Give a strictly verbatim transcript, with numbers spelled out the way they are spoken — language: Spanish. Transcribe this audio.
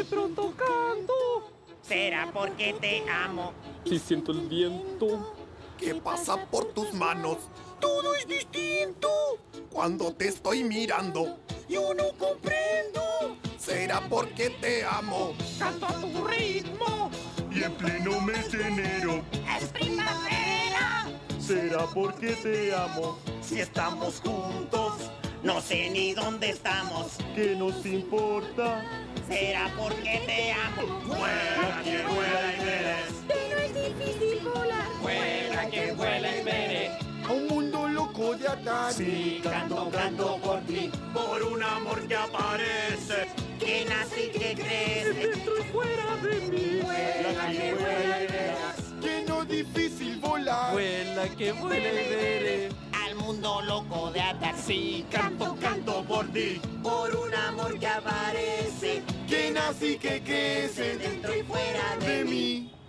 de pronto canto. Será porque te amo. Si siento el viento que pasa por tus manos. Todo es distinto cuando te estoy mirando. Yo no comprendo. Será porque te amo. Canto a tu ritmo. Y en pleno mes de enero Es primavera. será porque te amo. Si estamos juntos, no sé ni dónde estamos. ¿Qué nos importa? Será porque te amo. Vuela que vuela y verás. Que no es difícil volar. Vuela que vuela y veré. A un mundo loco de atar. Sí, canto, canto por ti, por un amor que aparece. Que nace y que crece. dentro y fuera de mí. Vuela que vuela y verás. Que no es difícil volar. Vuela que vuela y veré. Al mundo loco de atar. Sí, canto, canto por ti, Por un amor que aparece. Que nace y que crece Dentro y fuera de de mí. mí.